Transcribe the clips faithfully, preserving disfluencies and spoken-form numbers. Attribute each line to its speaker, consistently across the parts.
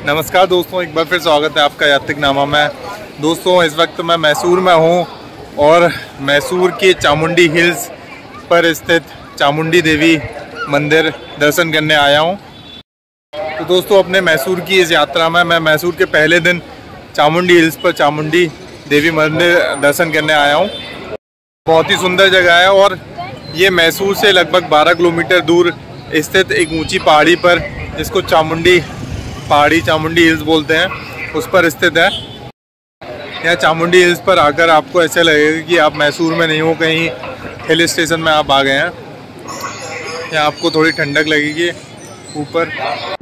Speaker 1: नमस्कार दोस्तों, एक बार फिर स्वागत है आपका यात्रिक नामा में। दोस्तों इस वक्त मैं मैसूर में हूँ और मैसूर के चामुंडी हिल्स पर स्थित चामुंडी देवी मंदिर दर्शन करने आया हूँ। तो दोस्तों अपने मैसूर की इस यात्रा में मैं मैसूर के पहले दिन चामुंडी हिल्स पर चामुंडी देवी मंदिर दर्शन करने आया हूँ। बहुत ही सुंदर जगह है और ये मैसूर से लगभग बारह किलोमीटर दूर स्थित एक ऊंची पहाड़ी पर, जिसको चामुंडी पहाड़ी चामुंडी हिल्स बोलते हैं, उस पर स्थित है। यहाँ चामुंडी हिल्स पर आकर आपको ऐसा लगेगा कि आप मैसूर में नहीं हो, कहीं हिल स्टेशन में आप आ गए हैं। यहाँ आपको थोड़ी ठंडक लगेगी ऊपर।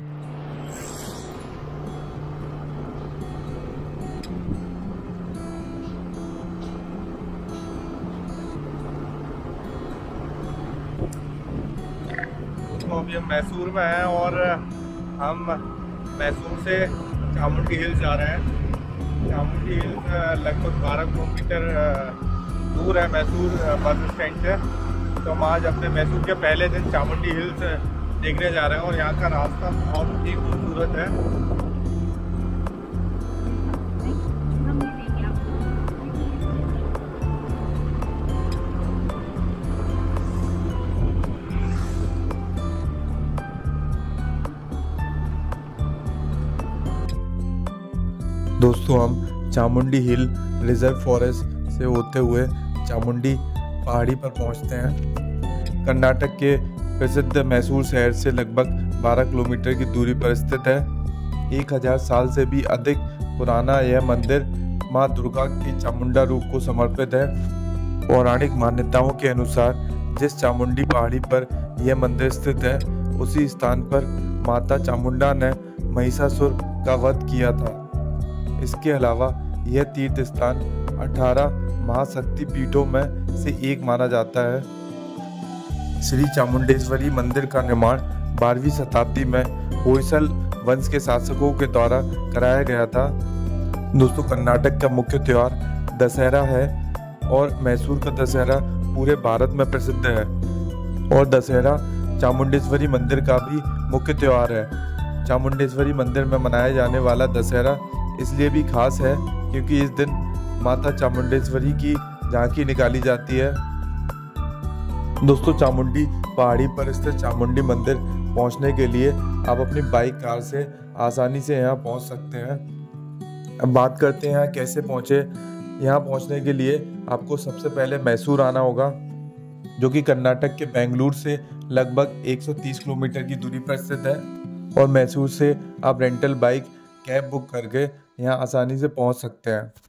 Speaker 1: तो अभी हम मैसूर में हैं और हम मैसूर से चामुंडी हिल्स जा रहे हैं। चामुंडी हिल्स लगभग बारह किलोमीटर दूर है मैसूर बस स्टैंड से। तो हम आज अपने मैसूर के पहले दिन चामुंडी हिल्स देखने जा रहे हैं और यहाँ का रास्ता बहुत ही खूबसूरत है। दोस्तों हम चामुंडी हिल रिजर्व फॉरेस्ट से होते हुए चामुंडी पहाड़ी पर पहुंचते हैं। कर्नाटक के प्रसिद्ध मैसूर शहर से लगभग बारह किलोमीटर की दूरी पर स्थित है। एक हज़ार साल से भी अधिक पुराना यह मंदिर मां दुर्गा के चामुंडा रूप को समर्पित है। पौराणिक मान्यताओं के अनुसार जिस चामुंडी पहाड़ी पर यह मंदिर स्थित है, उसी स्थान पर माता चामुंडा ने महिषासुर का वध किया था। इसके अलावा यह तीर्थ स्थान अठारह महाशक्ति पीठों में से एक माना जाता है। श्री चामुंडेश्वरी मंदिर का निर्माण बारहवीं शताब्दी में होयसल वंश के शासकों के द्वारा कराया गया था। दोस्तों कर्नाटक का मुख्य त्योहार दशहरा है और मैसूर का दशहरा पूरे भारत में प्रसिद्ध है। और दशहरा चामुंडेश्वरी मंदिर का भी मुख्य त्योहार है। चामुंडेश्वरी मंदिर में मनाया जाने वाला दशहरा इसलिए भी खास है क्योंकि इस दिन माता चामुंडेश्वरी की झांकी निकाली जाती है। दोस्तों चामुंडी पहाड़ी पर स्थित चामुंडी मंदिर पहुंचने के लिए आप अपनी बाइक कार से आसानी से यहां पहुंच सकते हैं। अब बात करते हैं यहाँ कैसे पहुंचे। यहां पहुंचने के लिए आपको सबसे पहले मैसूर आना होगा, जो कि कर्नाटक के बेंगलुरु से लगभग एक सौ तीस किलोमीटर की दूरी पर स्थित है। और मैसूर से आप रेंटल बाइक कैब बुक करके यहाँ आसानी से पहुँच सकते हैं।